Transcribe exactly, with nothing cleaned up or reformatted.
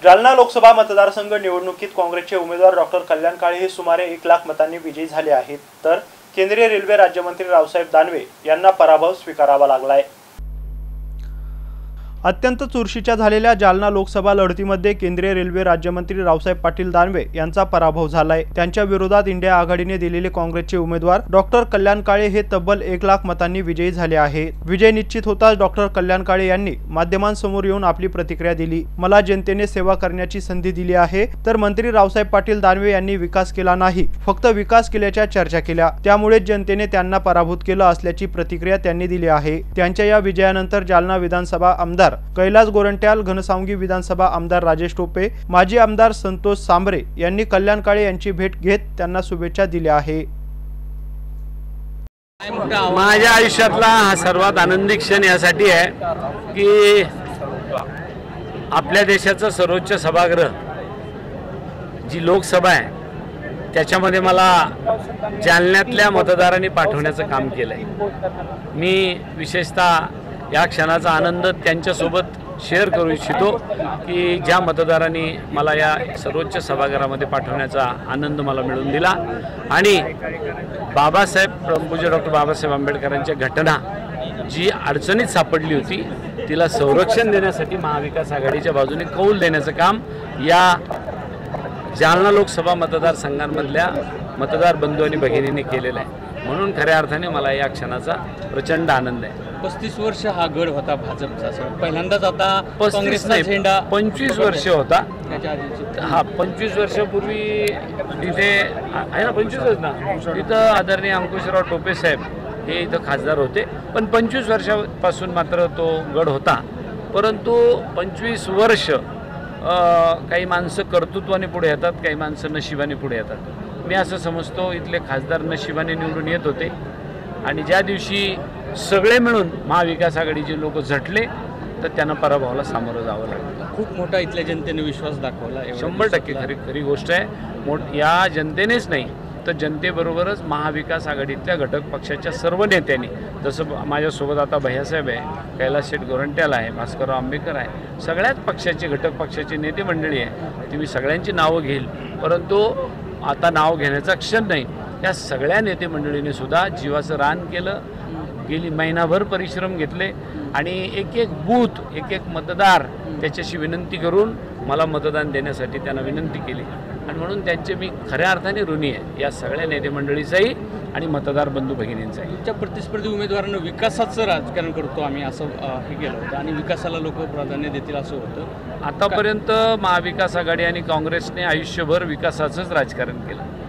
जालना लोकसभा मतदारसंघ निवडणुकीत काँग्रेसचे उमेदवार डॉक्टर कल्याण काळे हे सुमारे एक लाख मतांनी विजयी झाले आहेत, तर केंद्रीय रेल्वे राज्यमंत्री रावसाहेब दानवे यांना पराभव स्वीकारावा लागलाय। अत्यंत चुरशीच्या झालेल्या जालना लोकसभा लढतीमध्ये केंद्रीय रेल्वे राज्यमंत्री रावसाहेब पाटील दानवे यांचा पराभव झालाय। त्यांच्या विरोधात इंडिया आघाडीने दिलेले काँग्रेसचे उमेदवार डॉक्टर कल्याण काळे हे तब्बल एक लाख मतांनी विजयी झाले आहेत। विजय निश्चित होताच डॉक्टर कल्याण काळे यांनी माध्यमांसमोर येऊन आपली प्रतिक्रिया दिली। मला जनतेने सेवा करण्याची संधी दिली आहे, तर मंत्री रावसाहेब पाटील दानवे यांनी विकास केला नाही, फक्त विकास केल्याच्या चर्चा केल्या, त्यामुळे जनतेने त्यांना पराभूत केलं असल्याची प्रतिक्रिया त्यांनी दिली आहे। त्यांच्या या विजयानंतर जालना विधानसभा आमदार कैलास गोरंट्याल, घनसावंगी विधानसभा आमदार राजेश टोपे, माजी आमदार संतोष सांबरे यांनी कल्याण काळे यांची भेट घेत त्यांना शुभेच्छा दिल्या आहे। माझ्या आयुष्यातला हा सर्वात आनंदी क्षण यासाठी आहे की आपल्या देशाचं सर्वोच्च सभागृह जी लोकसभा आहे त्याच्यामध्ये मला जालन्यातल्या मतदारांनी पाठवण्याचं काम केलंय। मी विशेषतः या क्षणाचा आनंद त्यांच्यासोबत शेअर करू इच्छितो की ज्या मतदारांनी मला या सर्वोच्च सभागृहामध्ये पाठवण्याचा आनंद मला मिळवून दिला आणि बाबासाहेब पूज्य डॉक्टर बाबासाहेब आंबेडकरांच्या घटना जी अडचणीत सापडली होती तिला संरक्षण देण्यासाठी महाविकास आघाडीच्या बाजूने कौल देण्याचं काम या जालना लोकसभा मतदारसंघांमधल्या मतदार बंधू आणि भगिनींनी केलेलं आहे। म्हणून खऱ्या अर्थाने मला या क्षणाचा प्रचंड आनंद आहे। पस्तीस वर्ष हा गड होता भाजपचा, पहिल्यांदाच आता काँग्रेसचा झेंडा पंचवीस वर्ष होता। हा पंचवीस वर्षापूर्वी तिथे आहे ना, पंचवीस वर्ष ना, तिथं आदरणीय अंकुशराव टोपे साहेब हे इथं खासदार होते, पण पंचवीस वर्षापासून मात्र तो गड होता। परंतु पंचवीस वर्ष काही माणसं कर्तृत्वाने पुढे येतात, काही माणसं नशिबाने पुढे येतात। मी असं समजतो इथले खासदार नशिबाने निवडून येत होते आणि ज्या दिवशी सगळे मिळून महाविकास आघाडीचे लोक झटले तर त्यांना पराभवाला सामोरं जावं लागलं। खूप मोठा इथल्या जनतेने विश्वास दाखवला, शंभर टक्के खरी खरी गोष्ट आहे। मोठ या जनतेनेच नाही तर जनतेबरोबरच महाविकास आघाडीतल्या घटक पक्षाच्या सर्व नेत्यांनी, जसं माझ्यासोबत आता भैयासाहेब आहे, कैलास शेठ गोरंट्याल आहे, भास्करराव आंबेकर आहे, सगळ्याच पक्षाचे घटक पक्षाचे नेते मंडळी आहे, ती मी सगळ्यांची नावं घेईल, परंतु आता नाव घेण्याचा क्षण नाही। त्या सगळ्या नेते मंडळीने सुद्धा जीवाचं रान केलं, गेली महिनाभर परिश्रम घेतले आणि एक एक बूथ एक एक मतदार त्याच्याशी विनंती करून मला मतदान देण्यासाठी त्यांना विनंती केली आणि म्हणून त्यांचे मी खऱ्या अर्थाने ऋणी आहे, या सगळ्या नेते मंडळीचाही आणि मतदार बंधू भगिनींचाही। तुमच्या प्रतिस्पर्धी उमेदवारांना विकासाचं राजकारण करतो आम्ही असं हे केलं होतं आणि विकासाला लोक प्राधान्य देतील असं होतं। आतापर्यंत महाविकास आघाडी आणि काँग्रेसने आयुष्यभर विकासाचंच राजकारण केलं।